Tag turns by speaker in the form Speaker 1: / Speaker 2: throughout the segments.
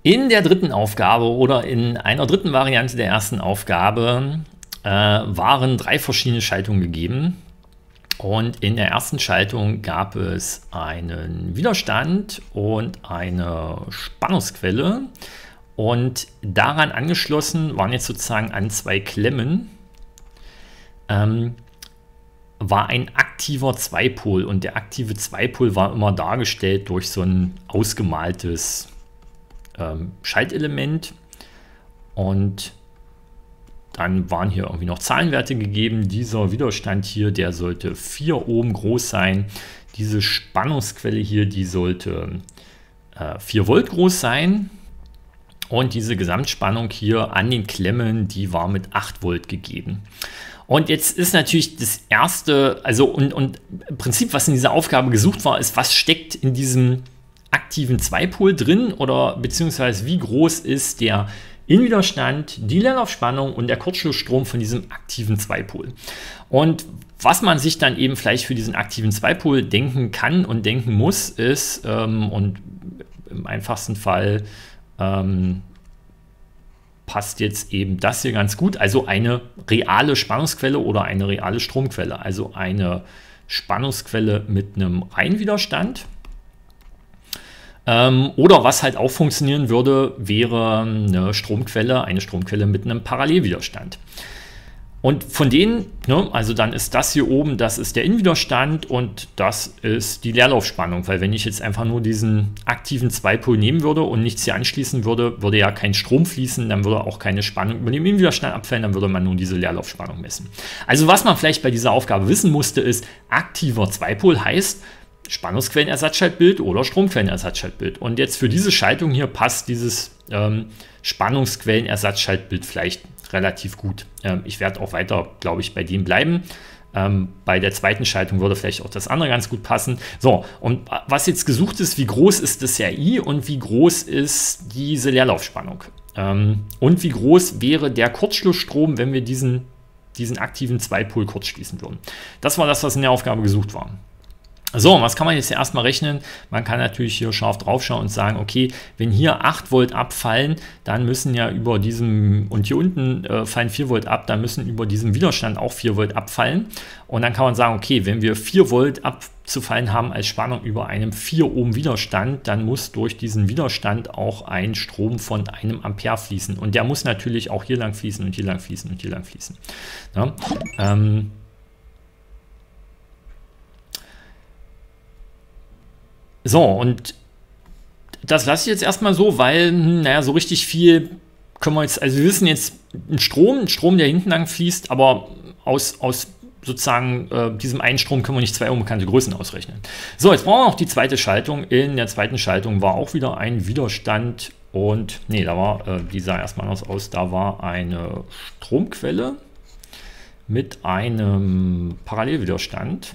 Speaker 1: In der dritten Aufgabe oder in einer dritten Variante der ersten Aufgabe waren 3 verschiedene Schaltungen gegeben. Und in der ersten Schaltung gab es einen Widerstand und eine Spannungsquelle. Und daran angeschlossen waren jetzt sozusagen an 2 Klemmen, war ein aktiver Zweipol. Und der aktive Zweipol war immer dargestellt durch so ein ausgemaltes Schaltelement. Und dann waren hier irgendwie noch Zahlenwerte gegeben. Dieser Widerstand hier, der sollte 4 Ohm groß sein. Diese Spannungsquelle hier, die sollte 4 Volt groß sein. Und diese Gesamtspannung hier an den Klemmen, die war mit 8 Volt gegeben. Und jetzt ist natürlich das erste, also und im Prinzip, was in dieser Aufgabe gesucht war, ist, was steckt in diesem aktiven Zweipol drin oder beziehungsweise wie groß ist der Innenwiderstand, die Leerlaufspannung und der Kurzschlussstrom von diesem aktiven Zweipol. Und was man sich dann eben vielleicht für diesen aktiven Zweipol denken kann und denken muss, ist, und im einfachsten Fall passt jetzt eben das hier ganz gut, also eine reale Spannungsquelle oder eine reale Stromquelle, also eine Spannungsquelle mit einem Reihenwiderstand. Oder was halt auch funktionieren würde, wäre eine Stromquelle mit einem Parallelwiderstand. Und von denen, ne, also dann ist das hier oben, das ist der Innenwiderstand und das ist die Leerlaufspannung, weil wenn ich jetzt einfach nur diesen aktiven Zweipol nehmen würde und nichts hier anschließen würde, würde ja kein Strom fließen, dann würde auch keine Spannung über den Innenwiderstand abfallen, dann würde man nur diese Leerlaufspannung messen. Also was man vielleicht bei dieser Aufgabe wissen musste, ist, aktiver Zweipol heißt Spannungsquellenersatzschaltbild oder Stromquellenersatzschaltbild. Und jetzt für diese Schaltung hier passt dieses Spannungsquellenersatzschaltbild vielleicht relativ gut. Ich werde auch weiter, glaube ich, bei dem bleiben. Bei der zweiten Schaltung würde vielleicht auch das andere ganz gut passen. So, und was jetzt gesucht ist, wie groß ist das RI und wie groß ist diese Leerlaufspannung? Und wie groß wäre der Kurzschlussstrom, wenn wir diesen aktiven Zweipol kurz schließen würden? Das war das, was in der Aufgabe gesucht war. So, was kann man jetzt erstmal rechnen? Man kann natürlich hier scharf drauf schauen und sagen, okay, wenn hier 8 Volt abfallen, dann müssen ja über diesem, und hier unten fallen 4 Volt ab, dann müssen über diesem Widerstand auch 4 Volt abfallen. Und dann kann man sagen, okay, wenn wir 4 Volt abzufallen haben als Spannung über einem 4 Ohm Widerstand, dann muss durch diesen Widerstand auch ein Strom von 1 Ampere fließen. Und der muss natürlich auch hier lang fließen und hier lang fließen und hier lang fließen. Ja, so, und das lasse ich jetzt erstmal so, weil, naja, so richtig viel können wir jetzt, also wir wissen jetzt, ein Strom, der hinten lang fließt, aber aus sozusagen diesem einen Strom können wir nicht 2 unbekannte Größen ausrechnen. So, jetzt brauchen wir noch die zweite Schaltung. In der zweiten Schaltung war auch wieder ein Widerstand und, nee, da war, die sah erstmal anders aus, da war eine Stromquelle mit einem Parallelwiderstand.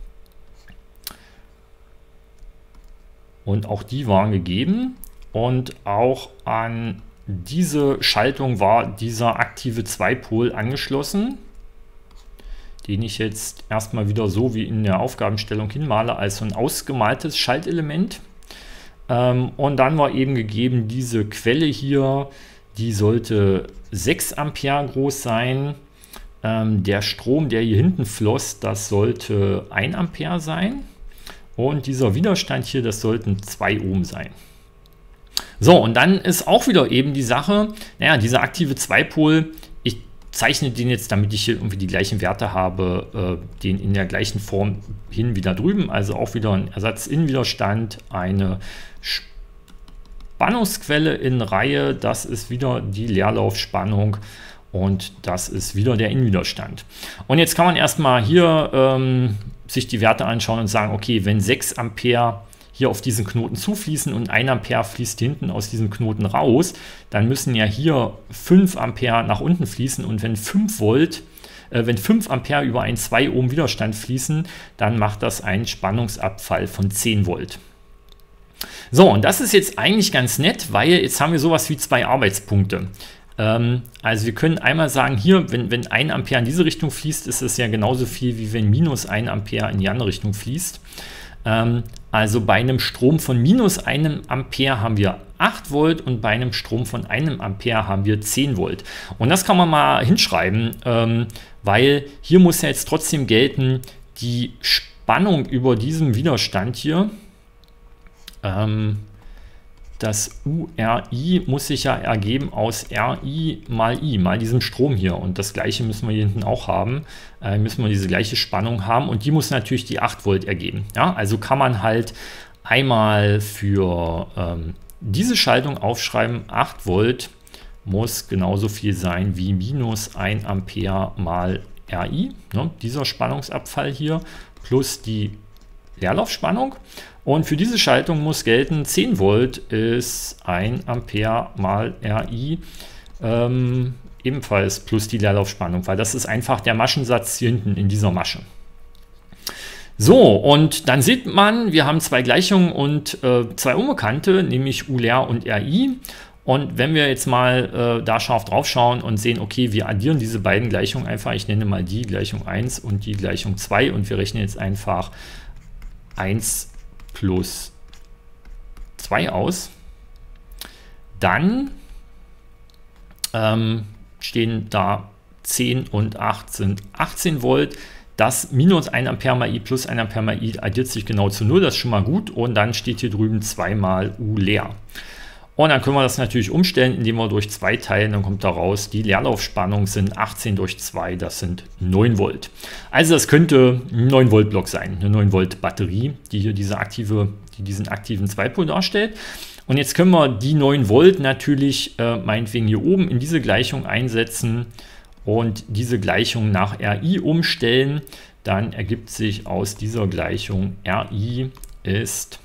Speaker 1: Und auch die waren gegeben und auch an diese Schaltung war dieser aktive Zweipol angeschlossen, den ich jetzt erstmal wieder so wie in der Aufgabenstellung hinmale als so ein ausgemaltes Schaltelement. Und dann war eben gegeben diese Quelle hier, die sollte 6 Ampere groß sein. Der Strom, der hier hinten floss, das sollte 1 Ampere sein. Und dieser Widerstand hier, das sollten 2 Ohm sein. So, und dann ist auch wieder eben die Sache, naja, dieser aktive Zweipol, ich zeichne den jetzt, damit ich hier irgendwie die gleichen Werte habe, den in der gleichen Form hin wieder drüben. Also auch wieder ein Ersatzinnenwiderstand, eine Spannungsquelle in Reihe, das ist wieder die Leerlaufspannung. Und das ist wieder der Innenwiderstand. Und jetzt kann man erstmal hier sich die Werte anschauen und sagen, okay, wenn 6 Ampere hier auf diesen Knoten zufließen und 1 Ampere fließt hinten aus diesem Knoten raus, dann müssen ja hier 5 Ampere nach unten fließen. Und wenn 5 Ampere über einen 2 Ohm Widerstand fließen, dann macht das einen Spannungsabfall von 10 Volt. So, und das ist jetzt eigentlich ganz nett, weil jetzt haben wir sowas wie 2 Arbeitspunkte. Also wir können einmal sagen, hier, wenn 1 Ampere in diese Richtung fließt, ist es ja genauso viel, wie wenn minus 1 Ampere in die andere Richtung fließt. Also bei einem Strom von minus einem Ampere haben wir 8 Volt und bei einem Strom von einem Ampere haben wir 10 Volt. Und das kann man mal hinschreiben, weil hier muss ja jetzt trotzdem gelten, die Spannung über diesem Widerstand hier, das URI muss sich ja ergeben aus RI mal diesem Strom hier. Und das gleiche müssen wir hier hinten auch haben. Müssen wir diese gleiche Spannung haben. Und die muss natürlich die 8 Volt ergeben. Ja, also kann man halt einmal für diese Schaltung aufschreiben, 8 Volt muss genauso viel sein wie minus 1 Ampere mal RI. Ne, dieser Spannungsabfall hier plus die Leerlaufspannung. Und für diese Schaltung muss gelten, 10 Volt ist 1 Ampere mal RI, ebenfalls plus die Leerlaufspannung, weil das ist einfach der Maschensatz hier hinten in dieser Masche. So, und dann sieht man, wir haben zwei Gleichungen und zwei Unbekannte, nämlich U leer und RI. Und wenn wir jetzt mal da scharf drauf schauen und sehen, okay, wir addieren diese beiden Gleichungen einfach, ich nenne mal die Gleichung 1 und die Gleichung 2 und wir rechnen jetzt einfach 1 plus 2 aus, dann stehen da 10 und 8 sind 18 Volt. Das minus 1 Ampere mal I plus 1 Ampere mal I addiert sich genau zu 0, das ist schon mal gut. Und dann steht hier drüben 2 mal U leer. Und dann können wir das natürlich umstellen, indem wir durch 2 teilen, dann kommt da raus, die Leerlaufspannung sind 18 durch 2, das sind 9 Volt. Also das könnte ein 9 Volt Block sein, eine 9 Volt Batterie, die hier diesen aktiven Zweipol darstellt. Und jetzt können wir die 9 Volt natürlich meinetwegen hier oben in diese Gleichung einsetzen und diese Gleichung nach RI umstellen. Dann ergibt sich aus dieser Gleichung, RI ist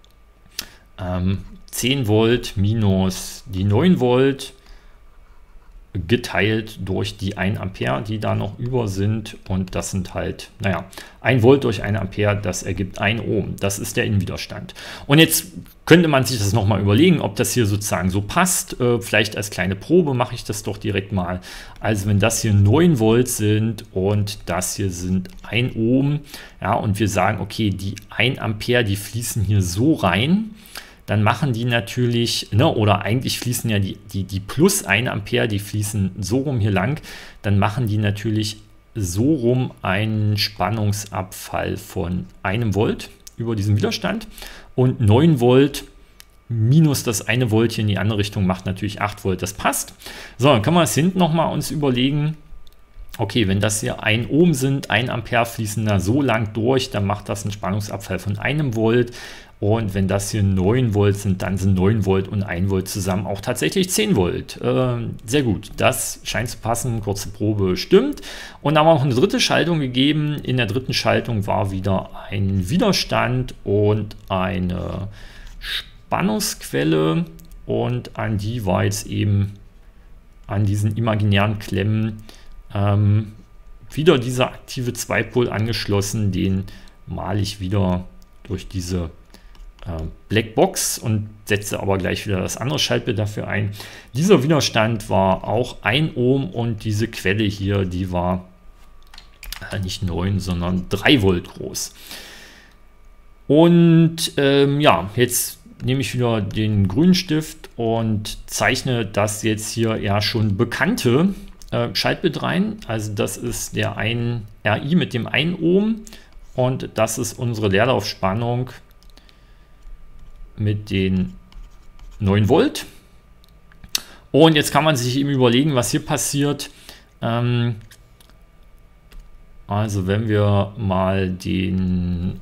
Speaker 1: 10 Volt minus die 9 Volt geteilt durch die 1 Ampere, die da noch über sind. Und das sind halt, naja, 1 Volt durch 1 Ampere, das ergibt 1 Ohm. Das ist der Innenwiderstand. Und jetzt könnte man sich das nochmal überlegen, ob das hier sozusagen so passt. Vielleicht als kleine Probe mache ich das doch direkt mal. Also wenn das hier 9 Volt sind und das hier sind 1 Ohm, ja, und wir sagen, okay, die 1 Ampere, die fließen hier so rein, dann machen die natürlich, ne, oder eigentlich fließen ja die plus 1 Ampere, die fließen so rum hier lang, dann machen die natürlich so rum einen Spannungsabfall von 1 Volt über diesen Widerstand und 9 Volt minus das 1 Volt hier in die andere Richtung macht natürlich 8 Volt, das passt. So, dann können wir es hinten nochmal uns überlegen. Okay, wenn das hier 1 Ohm sind, 1 Ampere fließen da so lang durch, dann macht das einen Spannungsabfall von 1 Volt. Und wenn das hier 9 Volt sind, dann sind 9 Volt und 1 Volt zusammen auch tatsächlich 10 Volt. Sehr gut, das scheint zu passen, kurze Probe stimmt. Und dann haben wir noch eine dritte Schaltung gegeben. In der dritten Schaltung war wieder ein Widerstand und eine Spannungsquelle. Und an die war jetzt eben an diesen imaginären Klemmen wieder dieser aktive Zweipol angeschlossen. Den male ich wieder durch diese Blackbox und setze aber gleich wieder das andere Schaltbild dafür ein. Dieser Widerstand war auch 1 Ohm und diese Quelle hier, die war nicht 9, sondern 3 Volt groß. Und ja, jetzt nehme ich wieder den grünen Stift und zeichne das jetzt hier ja schon bekannte Schaltbild rein. Also das ist der 1 RI mit dem 1 Ohm und das ist unsere Leerlaufspannung mit den 9 Volt. Und jetzt kann man sich eben überlegen, was hier passiert. Also wenn wir mal den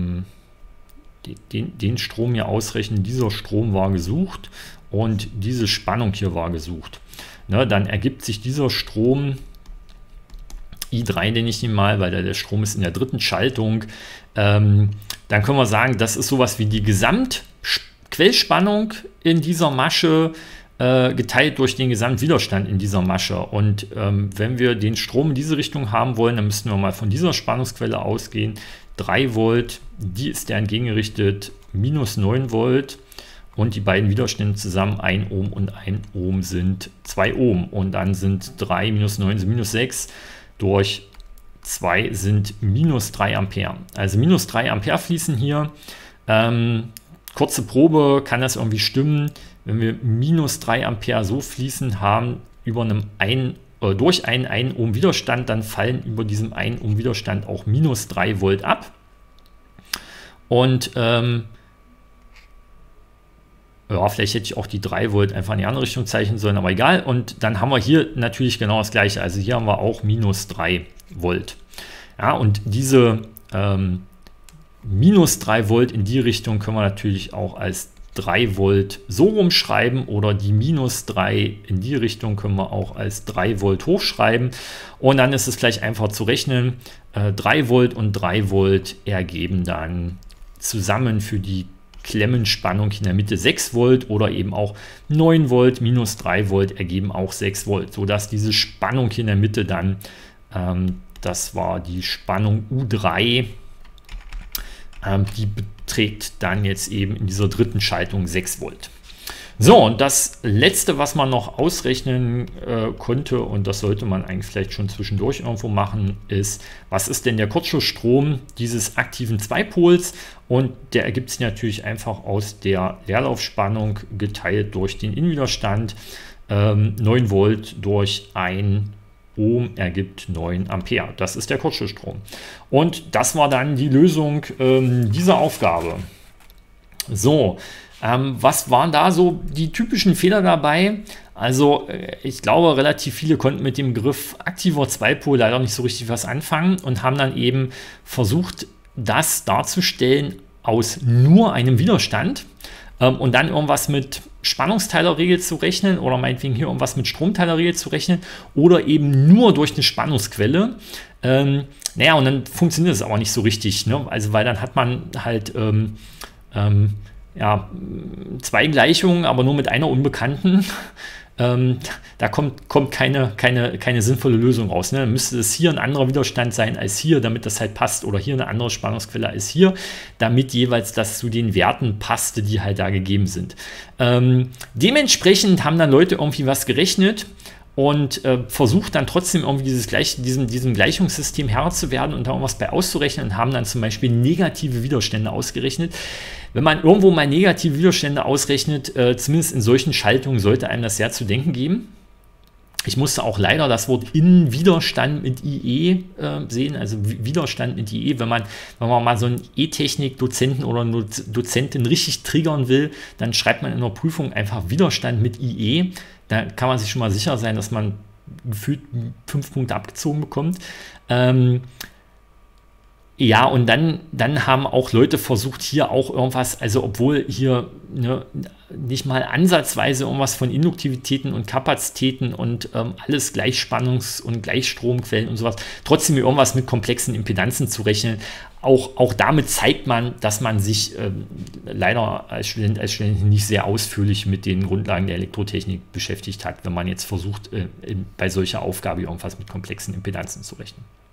Speaker 1: Strom hier ausrechnen, dieser Strom war gesucht und diese Spannung hier war gesucht. Ne, dann ergibt sich dieser Strom I3, nenne ich ihn mal, weil der Strom ist in der dritten Schaltung. Dann können wir sagen, das ist sowas wie die Gesamtquellspannung in dieser Masche geteilt durch den Gesamtwiderstand in dieser Masche. Und wenn wir den Strom in diese Richtung haben wollen, dann müssten wir mal von dieser Spannungsquelle ausgehen. 3 Volt, die ist der entgegengerichtet, minus 9 Volt. Und die beiden Widerstände zusammen, 1 Ohm und 1 Ohm sind 2 Ohm. Und dann sind 3 minus 9 sind minus 6 durch 2 sind minus 3 Ampere. Also minus 3 Ampere fließen hier. Kurze Probe, kann das irgendwie stimmen? Wenn wir minus 3 Ampere so fließen haben über durch einen 1 Ohm Widerstand, dann fallen über diesem 1 Ohm Widerstand auch minus 3 Volt ab. Und ja, vielleicht hätte ich auch die 3 Volt einfach in die andere Richtung zeichnen sollen, aber egal. Und dann haben wir hier natürlich genau das gleiche. Also hier haben wir auch minus 3 Volt. Ja, und diese minus 3 Volt in die Richtung können wir natürlich auch als 3 Volt so rumschreiben, oder die minus 3 in die Richtung können wir auch als 3 Volt hochschreiben. Und dann ist es gleich einfach zu rechnen. 3 Volt und 3 Volt ergeben dann zusammen für die Klemmenspannung in der Mitte 6 Volt, oder eben auch 9 Volt minus 3 Volt ergeben auch 6 Volt, sodass diese Spannung hier in der Mitte dann, das war die Spannung U3, die beträgt dann jetzt eben in dieser dritten Schaltung 6 Volt. So, und das letzte, was man noch ausrechnen konnte, und das sollte man eigentlich vielleicht schon zwischendurch irgendwo machen, ist, was ist denn der Kurzschlussstrom dieses aktiven Zweipols? Und der ergibt sich natürlich einfach aus der Leerlaufspannung geteilt durch den Innenwiderstand. 9 Volt durch 1 Ohm ergibt 9 Ampere. Das ist der Kurzschlussstrom. Und das war dann die Lösung dieser Aufgabe. So, was waren da so die typischen Fehler dabei? Also ich glaube, relativ viele konnten mit dem Begriff aktiver Zweipol leider nicht so richtig was anfangen und haben dann eben versucht, das darzustellen aus nur einem Widerstand und dann irgendwas mit Spannungsteilerregel zu rechnen oder meinetwegen hier irgendwas mit Stromteilerregel zu rechnen oder eben nur durch eine Spannungsquelle. Naja, und dann funktioniert es aber nicht so richtig, ne? Also weil dann hat man halt ja, 2 Gleichungen, aber nur mit einer Unbekannten. Da kommt keine sinnvolle Lösung raus. Ne? Dann müsste es hier ein anderer Widerstand sein als hier, damit das halt passt, oder hier eine andere Spannungsquelle als hier, damit jeweils das zu den Werten passte, die halt da gegeben sind. Dementsprechend haben dann Leute irgendwie was gerechnet und versucht dann trotzdem irgendwie diesem Gleichungssystem Herr zu werden und da irgendwas bei auszurechnen und haben dann zum Beispiel negative Widerstände ausgerechnet. Wenn man irgendwo mal negative Widerstände ausrechnet, zumindest in solchen Schaltungen, sollte einem das sehr zu denken geben. Ich musste auch leider das Wort Innenwiderstand mit IE sehen, also Widerstand mit IE. Wenn man mal so einen E-Technik-Dozenten oder eine Dozentin richtig triggern will, dann schreibt man in der Prüfung einfach Widerstand mit IE. Da kann man sich schon mal sicher sein, dass man gefühlt 5 Punkte abgezogen bekommt. Ja, und dann haben auch Leute versucht, hier auch irgendwas, also obwohl hier nicht mal ansatzweise irgendwas von Induktivitäten und Kapazitäten und alles Gleichspannungs- und Gleichstromquellen und sowas, trotzdem irgendwas mit komplexen Impedanzen zu rechnen. Auch damit zeigt man, dass man sich leider als Student nicht sehr ausführlich mit den Grundlagen der Elektrotechnik beschäftigt hat, wenn man jetzt versucht, bei solcher Aufgabe irgendwas mit komplexen Impedanzen zu rechnen.